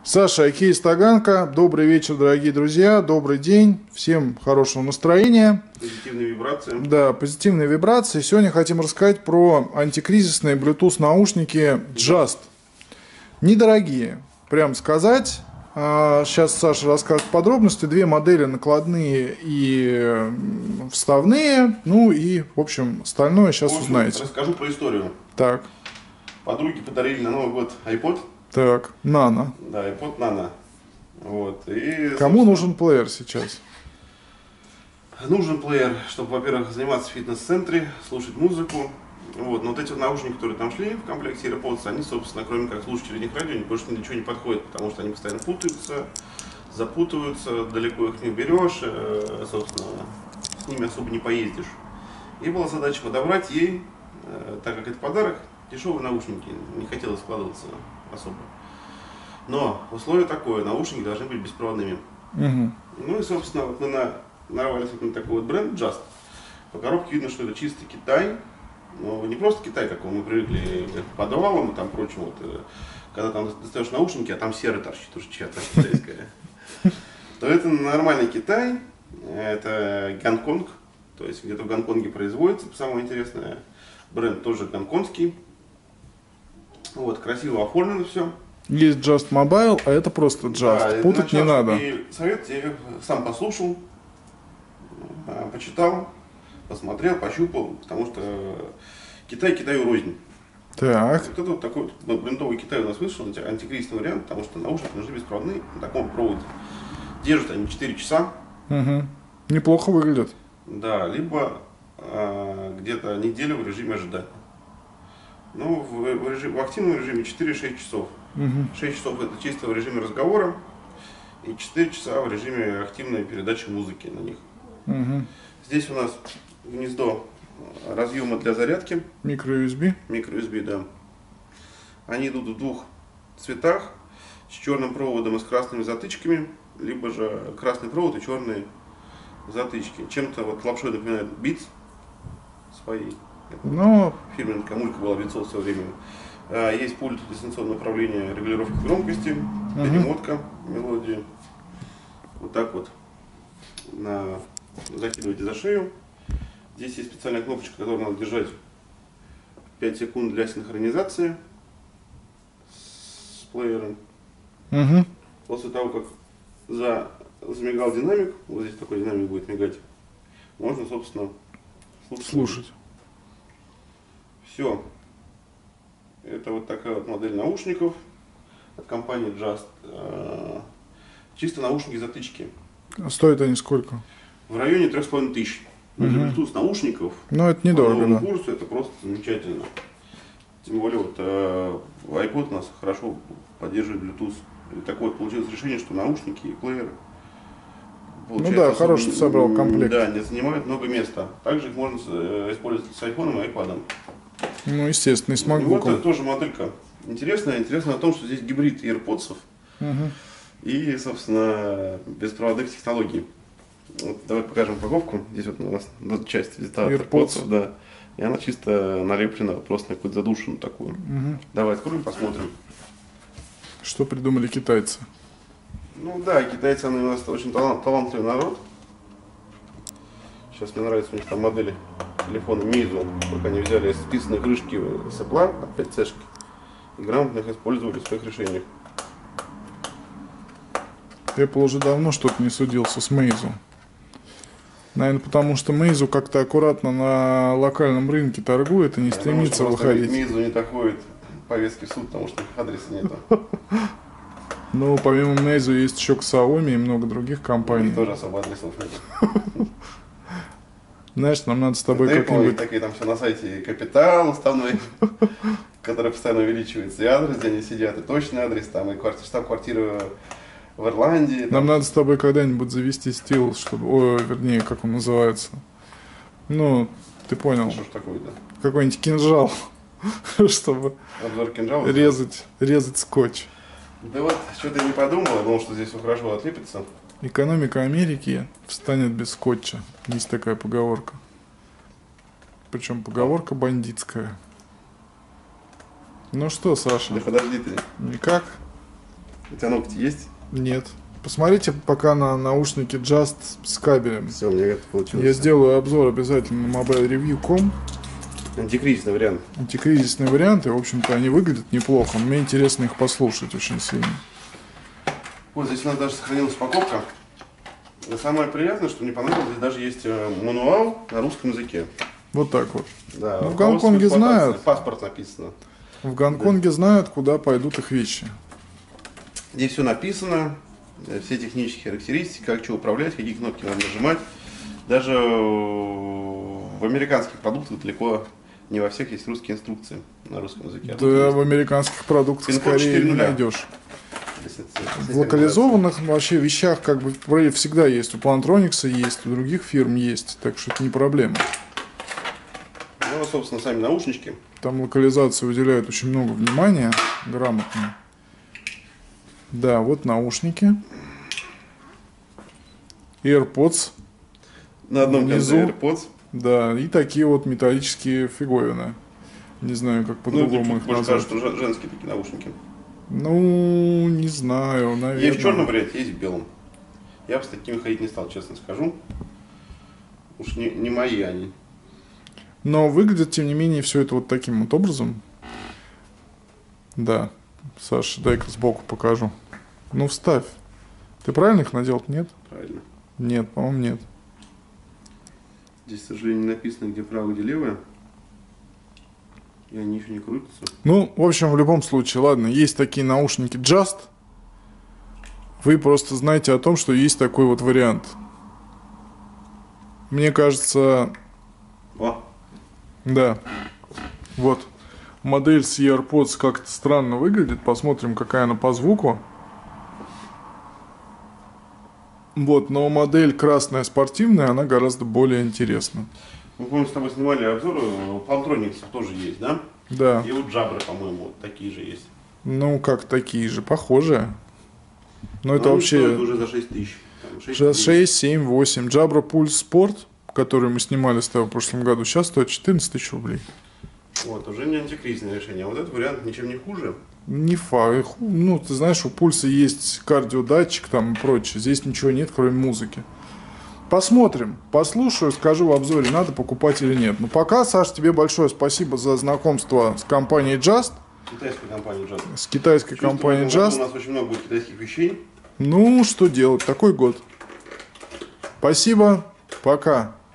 Саша, Окей, Таганка. Добрый вечер, дорогие друзья. Добрый день. Всем хорошего настроения. Позитивные вибрации. Да, позитивные вибрации. Сегодня хотим рассказать про антикризисные Bluetooth наушники Just. Недорогие, прям сказать. Сейчас Саша расскажет подробности. Две модели: накладные и вставные. Ну и, в общем, остальное сейчас узнаете. Расскажу про историю. Так. Подруги подарили на Новый год iPod. Так, Nano. Да, iPod Nano. Вот. И, кому нужен плеер сейчас? Нужен плеер, чтобы, во-первых, заниматься в фитнес-центре, слушать музыку. Вот. Но вот эти наушники, которые там шли в комплекте AirPods, они, собственно, кроме как слушать через них радио, больше ничего не подходит, потому что они постоянно путаются, запутываются, далеко их не уберешь, собственно, с ними особо не поездишь. И была задача подобрать ей, так как это подарок, дешевые наушники, не хотелось складываться особо. Но условие такое: наушники должны быть беспроводными. Ну и, собственно, вот мы нарвались на такой вот бренд Just. По коробке видно, что это чистый Китай. Но не просто Китай, как мы привыкли к подвалам и там прочему. Вот, когда там достаешь наушники, а там серый торчит, уже чья-то китайская. То это нормальный Китай, это Гонконг. То есть где-то в Гонконге производится, самое интересное. Бренд тоже гонконгский. Вот, красиво оформлено все. Есть Just Mobile, а это просто Just. Да, путать не надо. И совет я сам послушал, почитал, посмотрел, пощупал, потому что Китай Китаю рознь. Так. Вот это вот такой вот брендовый Китай у нас вышел, антикризисный вариант, потому что наушники нужны беспроводные на таком проводе. Держат они 4 часа. Угу. Неплохо выглядят. Да, либо где-то неделю в режиме ожидания. Ну, в активном режиме 4-6 часов. 6 часов это чисто в режиме разговора, и 4 часа в режиме активной передачи музыки на них. Здесь у нас гнездо разъема для зарядки. Микро-USB. Микро-USB, да. Они идут в двух цветах, с черным проводом и с красными затычками, либо же красный провод и черные затычки. Чем-то вот лапшой напоминает Beats свои. Но Фирменная коммулька была Beats в свое время. Есть пульт дистанционного управления, регулировки громкости, перемотка мелодии. Вот так вот закидываете за шею. Здесь есть специальная кнопочка, которую надо держать 5 секунд для синхронизации с плеером. После того, как замигал динамик, вот здесь такой динамик будет мигать, можно, собственно, слушать. Все. Это вот такая вот модель наушников от компании Just. Чисто наушники-затычки. Стоят они сколько? В районе 3500. Для Bluetooth наушников. Ну, это недорого, по новому да. курсу это просто замечательно. Тем более вот iPod у нас хорошо поддерживает Bluetooth. И такое вот получилось решение, что наушники и плееры. Ну да, хороший собрал комплект. Да, не занимают много места. Также их можно использовать с iPhone и iPad. Ну, естественно, и с MacBook. Вот это тоже моделька интересная. Интересно о том, что здесь гибрид AirPods и, собственно, беспроводных технологий. Вот, давай покажем упаковку. Здесь вот у нас часть AirPods, да. И она чисто налеплена просто на какую-то задушину такую. Давай откроем, посмотрим. Что придумали китайцы? Ну да, китайцы, они у нас очень талантливый народ. Сейчас мне нравится у них там модели телефона Meizu. Только они взяли списанные крышки с Apple от 5C и грамотно их использовали в своих решениях. Apple уже давно что-то не судился с Meizu. Наверное, потому что Meizu как-то аккуратно на локальном рынке торгует и не стремится выходить. Meizu не доходит повестки в суд, потому что их адреса нету. Ну, помимо Meizu есть еще Xiaomi и много других компаний. И тоже особо адресов нет. Знаешь, нам надо с тобой как-нибудь... Такие там все на сайте Капитал уставной, который постоянно увеличивается, и адрес, где они сидят, и точный адрес, там, и штаб-квартира в Ирландии. Там. Нам надо с тобой когда-нибудь завести стил, чтобы... Ой, вернее, как он называется. Ну, ты понял. Что ж такое-то? Какой-нибудь кинжал, чтобы обзор кинжала резать скотч. Да вот, что-то я не подумал, я думал, что здесь все хорошо отлепится. Экономика Америки встанет без скотча. Есть такая поговорка. Причем поговорка бандитская. Ну что, Саша? Да подожди ты. Никак? У тебя ногти есть? Нет. Посмотрите пока на наушники Just с кабелем. Все, у меня это получилось. Я сделаю обзор обязательно на mobilereview.com. Антикризисный вариант. Антикризисные варианты, в общем-то, они выглядят неплохо. Мне интересно их послушать очень сильно. Вот здесь у нас даже сохранилась упаковка. Но самое приятное, что мне понравилось, здесь даже есть мануал на русском языке. Вот так вот. Да, в Гонконге знают. Паспорт написано. В Гонконге знают, куда пойдут их вещи. Здесь все написано, все технические характеристики, как что управлять, какие кнопки надо нажимать. Даже в американских продуктах далеко не во всех есть русские инструкции на русском языке. Да, в американских продуктах скорее не найдешь. В локализованных вообще вещах как бы всегда есть. У Plantronics есть, у других фирм есть, так что это не проблема. Ну, собственно, сами наушнички. Там локализации уделяют очень много внимания, грамотно. Да, вот наушники. AirPods. На одном внизу. конце AirPods. Да, и такие вот металлические фиговины. Не знаю, как по-другому их назвать. Кажется, что женские такие наушники. Ну, не знаю, наверное. Есть в черном варианте, есть в белом. Я бы с такими ходить не стал, честно скажу. Уж не мои они. Но выглядит, тем не менее, все это вот таким вот образом. Да. Саша, дай-ка сбоку покажу. Ну, вставь. Ты правильно их надел? Нет? Правильно. Нет, по-моему, нет. Здесь, к сожалению, не написано, где правое, где левое. И они еще не крутятся. Ну, в общем, в любом случае, ладно, есть такие наушники Just. Вы просто знаете о том, что есть такой вот вариант. Мне кажется... О! Да. Вот. Модель с AirPods как-то странно выглядит. Посмотрим, какая она по звуку. Вот, но модель красная спортивная, она гораздо более интересна. Мы, помню, с тобой снимали обзоры, у Plantronics тоже есть, да? Да. И у Jabra, по-моему, вот такие же есть. Ну, как такие же, похожие. Но это они вообще... стоят уже за 6 тысяч. 6, 7, 8. Jabra Pulse Sport, который мы снимали с тобой в прошлом году, сейчас стоит 14 тысяч рублей. Вот, уже не антикризисное решение. А вот этот вариант ничем не хуже. Не факт. Ну, ты знаешь, у пульса есть кардиодатчик там и прочее. Здесь ничего нет, кроме музыки. Посмотрим, послушаю, скажу в обзоре, надо покупать или нет. Но пока, Саш, тебе большое спасибо за знакомство с компанией Just. Китайская компания Just. С китайской компанией Just. У нас очень много будет китайских вещей. Ну, что делать, такой год. Спасибо, пока.